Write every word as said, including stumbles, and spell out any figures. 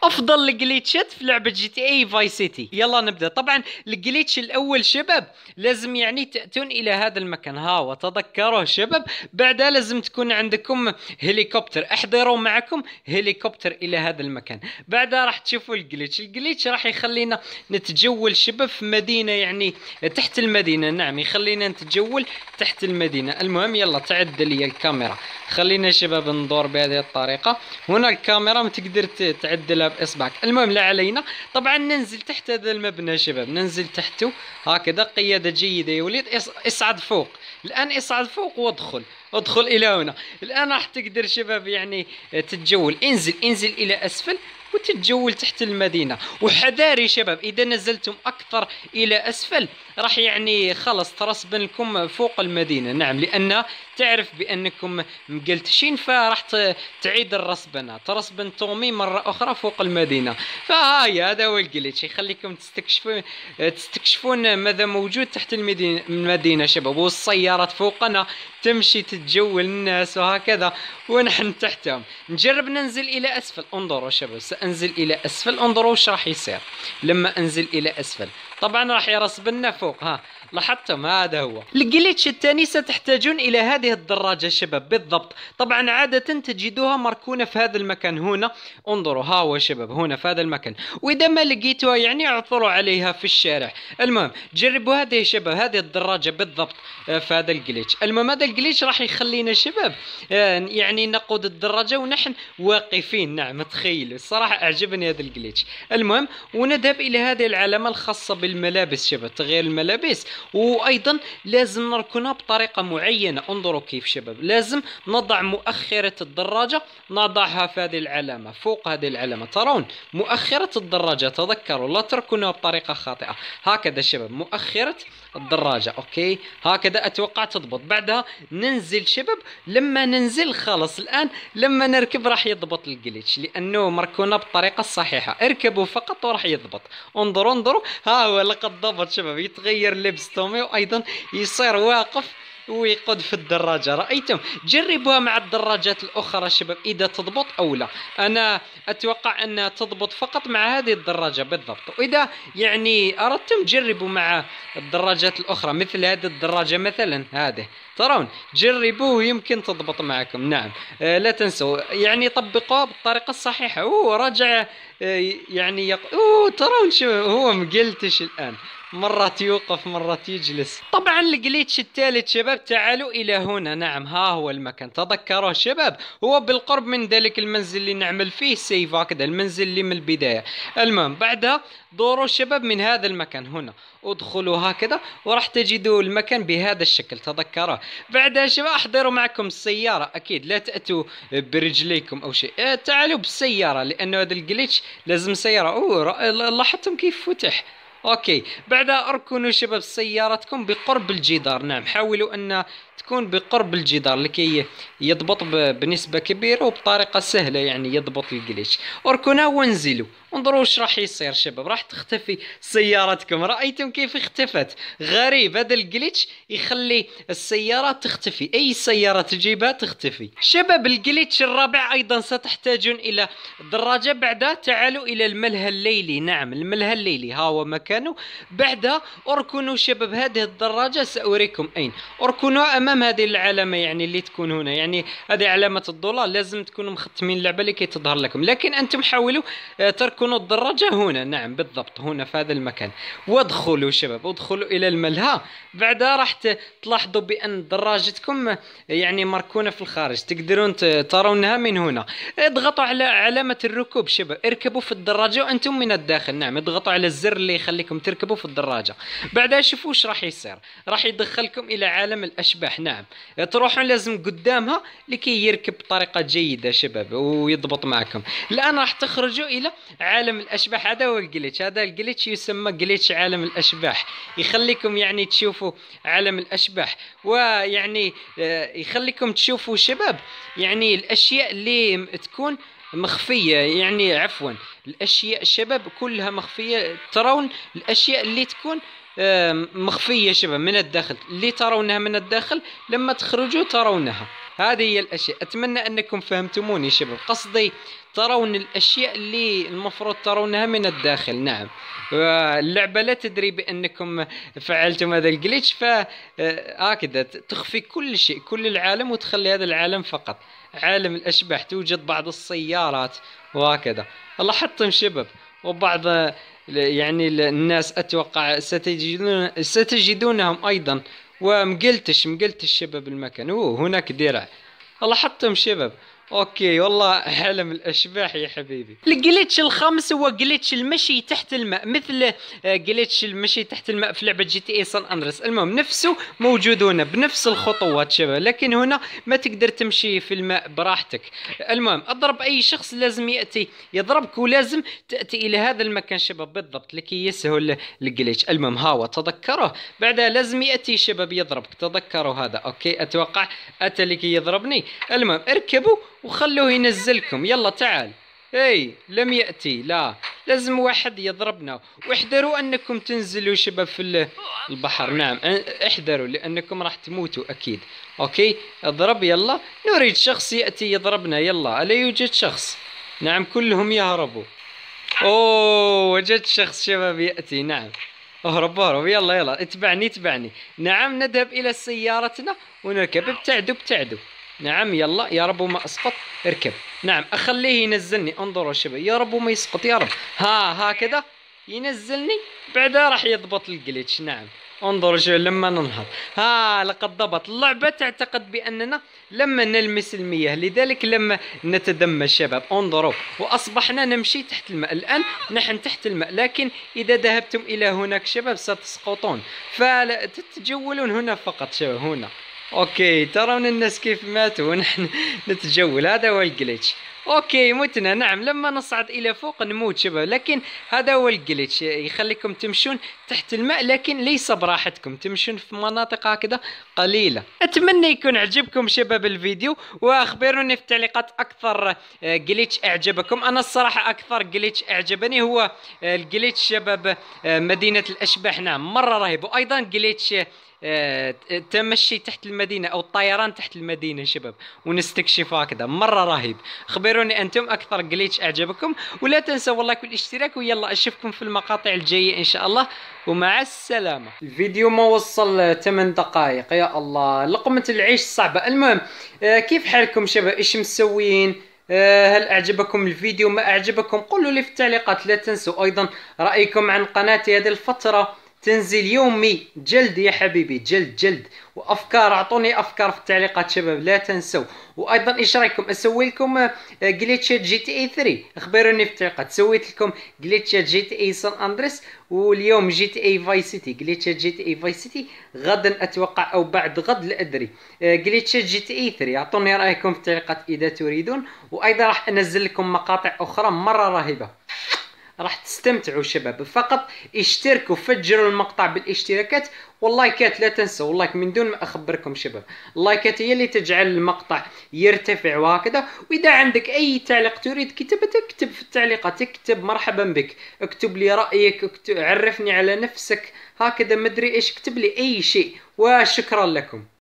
افضل الجليتشات في لعبه جي تي اي فاي سيتي. يلا نبدا. طبعا الجليتش الاول شباب لازم يعني تاتون الى هذا المكان، ها وتذكروه شباب. بعدها لازم تكون عندكم هليكوبتر، احضروا معكم هليكوبتر الى هذا المكان. بعدها راح تشوفوا الجليتش. الجليتش راح يخلينا نتجول شباب في مدينه، يعني تحت المدينه. نعم يخلينا نتجول تحت المدينه. المهم يلا تعدل لي الكاميرا، خلينا شباب ندور بهذه الطريقه. هنا الكاميرا ما تقدر تعدلها باصبعك. المهم لا علينا. طبعا ننزل تحت هذا المبنى شباب، ننزل تحته هكذا. قياده جيده يا وليد. اصعد فوق الان، اصعد فوق وادخل، ادخل الى هنا. الان راح تقدر شباب يعني تتجول. انزل انزل الى اسفل وتتجول تحت المدينة. وحذاري شباب إذا نزلتم أكثر إلى أسفل راح يعني خلص ترسبن لكم فوق المدينة. نعم لأن تعرف بأنكم مقلتشين، فراح تعيد الرسبنة، ترسبن تومي مرة أخرى فوق المدينة. فهاي هذا هو الجليتش، يخليكم تستكشفون تستكشفون ماذا موجود تحت المدينة المدينة شباب. والسيارات فوقنا تمشي تتجول الناس وهكذا ونحن تحتهم. نجرب ننزل إلى أسفل. انظروا شباب سأنزل إلى أسفل، انظروا وش راح يصير لما أنزل إلى أسفل. طبعا راح يرسبنا فوق. ها لاحظتم؟ هذا هو الجليتش الثاني. ستحتاجون إلى هذه الدراجة شباب بالضبط. طبعا عادة تجدوها مركونة في هذا المكان هنا. انظروا ها هو شباب هنا في هذا المكان. وإذا ما لقيتوها يعني اعثروا عليها في الشارع. المهم جربوا هذه شباب، هذه الدراجة بالضبط في هذا الجليتش. المهم هذا الجليتش راح يخلينا شباب يعني نقود الدراجة ونحن واقفين. نعم تخيلوا الصراحة أعجبني هذا الجليتش. المهم ونذهب إلى هذه العلامة الخاصة بالملابس شباب، تغيير الملابس. وايضا لازم نركنها بطريقه معينه. انظروا كيف شباب، لازم نضع مؤخره الدراجه، نضعها في هذه العلامه فوق هذه العلامه. ترون مؤخره الدراجه، تذكروا لا تركنوها بطريقه خاطئه. هكذا شباب مؤخره الدراجه. اوكي هكذا اتوقع تضبط. بعدها ننزل شباب. لما ننزل خلص الان لما نركب راح يضبط الجليتش لانه مركونه بالطريقه الصحيحه. اركبوا فقط وراح يضبط. انظروا انظروا ها هو لقد ضبط شباب. يتغير لبس تومي وايضا يصير واقف ويقود في الدراجة. رأيتم؟ جربوها مع الدراجات الأخرى شباب إذا تضبط أو لا. أنا أتوقع أنها تضبط فقط مع هذه الدراجة بالضبط. وإذا يعني أردتم جربوا مع الدراجات الأخرى مثل هذه الدراجة مثلا، هذه ترون جربوه يمكن تضبط معكم. نعم آه لا تنسوا يعني طبقوها بالطريقة الصحيحة. أوه رجع آه يعني يق... أوه ترون شو هو مقلتش الآن، مرات يوقف مرات يجلس. طبعا الجليتش الثالث شباب تعالوا الى هنا. نعم ها هو المكان، تذكروه شباب هو بالقرب من ذلك المنزل اللي نعمل فيه سيف هكذا، المنزل اللي من البداية. المهم بعدها دوروا شباب من هذا المكان هنا، ادخلوا هكذا وراح تجدوا المكان بهذا الشكل، تذكروه. بعدها شباب احضروا معكم السيارة، اكيد لا تأتوا برجليكم او شيء. اه تعالوا بالسيارة لانه هذا الجليتش لازم سيارة. اوه لاحظتم كيف فتح؟ اوكي بعدها اركنوا شباب سيارتكم بقرب الجدار. نعم حاولوا ان تكون بقرب الجدار لكي يضبط بنسبة كبيرة وبطريقة سهلة، يعني يضبط الجليتش. اركنوا وانزلوا. انظروا وش راح يصير شباب، راح تختفي سيارتكم. رأيتم كيف اختفت؟ غريب هذا الجليتش يخلي السيارات تختفي، اي سيارة تجيبها تختفي. شباب الجليتش الرابع ايضا ستحتاجون الى دراجة. بعدها تعالوا الى الملهى الليلي. نعم الملهى الليلي ها هو مكانه. بعدها اركنوا شباب هذه الدراجة، سأريكم اين. اركنوا امام هذه العلامة يعني اللي تكون هنا، يعني هذه علامة الدولار. لازم تكونوا مختمين اللعبة لكي تظهر لكم، لكن انتم حاولوا تركنوا الدراجة هنا. نعم بالضبط هنا في هذا المكان. وادخلوا شباب ادخلوا الى الملهى. بعدها راح تلاحظوا بان دراجتكم يعني مركونة في الخارج، تقدرون ترونها من هنا. اضغطوا على علامة الركوب شباب، اركبوا في الدراجة وانتم من الداخل. نعم اضغطوا على الزر اللي يخليكم تركبوا في الدراجة. بعدها شوفوا وش راح يصير، راح يدخلكم الى عالم الاشباح. نعم تروحون لازم قدامها لكي يركب بطريقة جيدة شباب ويضبط معكم. الان راح تخرجوا الى عالم الاشباح. هذا هو الجليتش، هذا الجليتش يسمى جليتش عالم الاشباح. يخليكم يعني تشوفوا عالم الاشباح، ويعني يخليكم تشوفوا شباب يعني الاشياء اللي تكون مخفية، يعني عفوا الاشياء شباب كلها مخفية. ترون الاشياء اللي تكون مخفية شباب من الداخل، اللي ترونها من الداخل لما تخرجوا ترونها. هذه هي الاشياء. اتمنى انكم فهمتموني شباب. قصدي ترون الأشياء اللي المفروض ترونها من الداخل. نعم اللعبة لا تدري بأنكم فعلتم هذا الجليتش، فهكذا تخفي كل شيء، كل العالم، وتخلي هذا العالم فقط عالم الأشباح. توجد بعض السيارات وهكذا. الله حطم شباب، وبعض يعني الناس أتوقع ستجدون ستجدونهم أيضا. ومقلتش مقلتش شباب المكان. أوه هناك درع. الله حطم شباب. اوكي والله عالم الاشباح يا حبيبي. الجليتش الخامس هو جليتش المشي تحت الماء، مثل جليتش المشي تحت الماء في لعبه جي تي اي سان اندريس. المهم نفسه موجود هنا بنفس الخطوات شباب، لكن هنا ما تقدر تمشي في الماء براحتك. المهم اضرب اي شخص لازم ياتي يضربك، ولازم تاتي الى هذا المكان شباب بالضبط لكي يسهل الجليتش. المهم هاو تذكره، بعدها لازم ياتي شباب يضربك، تذكروا هذا. اوكي اتوقع اتى لكي يضربني. المهم اركبوا وخلوه ينزلكم. يلا تعال. اي لم يأتي، لا لازم واحد يضربنا. واحذروا انكم تنزلوا شباب في البحر. نعم احذروا لانكم راح تموتوا اكيد. اوكي اضرب. يلا نريد شخص يأتي يضربنا. يلا الا يوجد شخص؟ نعم كلهم يهربوا. اوه وجدت شخص شباب يأتي. نعم اهرب اهرب. يلا يلا اتبعني اتبعني. نعم نذهب الى سيارتنا ونركب. ابتعدوا ابتعدوا. نعم يلا يا رب ما اسقط. اركب. نعم اخليه ينزلني. انظروا شباب يا رب ما يسقط يا رب. ها هكذا ينزلني، بعدها راح يضبط الجليتش. نعم انظروا شباب لما ننهض. ها لقد ضبط. اللعبة تعتقد باننا لما نلمس المياه، لذلك لما نتدمى شباب. انظروا واصبحنا نمشي تحت الماء. الان نحن تحت الماء، لكن اذا ذهبتم الى هناك شباب ستسقطون، فتتجولون هنا فقط شباب. هنا اوكي ترون الناس كيف ماتوا ونحن نتجول. هذا هو الجليتش. اوكي متنا. نعم لما نصعد الى فوق نموت شباب، لكن هذا هو الجليتش يخليكم تمشون تحت الماء، لكن ليس براحتكم، تمشون في مناطق هكذا قليلة. اتمنى يكون عجبكم شباب الفيديو، واخبروني في التعليقات اكثر جليتش اعجبكم. انا الصراحة اكثر جليتش اعجبني هو الجليتش شباب مدينة الاشباح. نعم مرة رهيب. وايضا جليتش تمشي تحت المدينة أو الطيران تحت المدينة شباب ونستكشف هكذا. مرة رهيب. خبروني أنتم أكثر جليتش أعجبكم، ولا تنسوا والله والاشتراك. ويلا أشوفكم في المقاطع الجاية إن شاء الله، ومع السلامة. الفيديو ما وصل ثمان دقائق يا الله، لقمة العيش صعبة. المهم كيف حالكم شباب؟ إيش مسوين؟ هل أعجبكم الفيديو؟ ما أعجبكم قولوا لي في التعليقات. لا تنسوا أيضا رأيكم عن قناتي هذه الفترة، تنزيل يومي جلد يا حبيبي، جلد جلد. وافكار اعطوني افكار في التعليقات شباب لا تنسوا. وايضا ايش رايكم اسوي لكم جليتشات جي تي اي ثلاثة؟ اخبروني في التعليقات. سويت لكم جليتشات جي تي اي سان اندريس، واليوم جي تي اي فاي سيتي. جليتشات جي تي اي فاي سيتي غدا اتوقع او بعد غد لا ادري. جليتشات جي تي اي ثلاثة اعطوني رايكم في التعليقات اذا تريدون. وايضا راح انزل لكم مقاطع اخرى مره رهيبه، راح تستمتعوا شباب. فقط اشتركوا، فجروا المقطع بالاشتراكات واللايكات. لا تنسوا اللايك من دون ما اخبركم شباب. اللايكات هي اللي تجعل المقطع يرتفع وهكذا. واذا عندك اي تعليق تريد كتابته اكتب في التعليقات، اكتب مرحبا بك، اكتب لي رايك، اكتب عرفني على نفسك هكذا، مدري ايش، اكتب لي اي شيء. وشكرا لكم.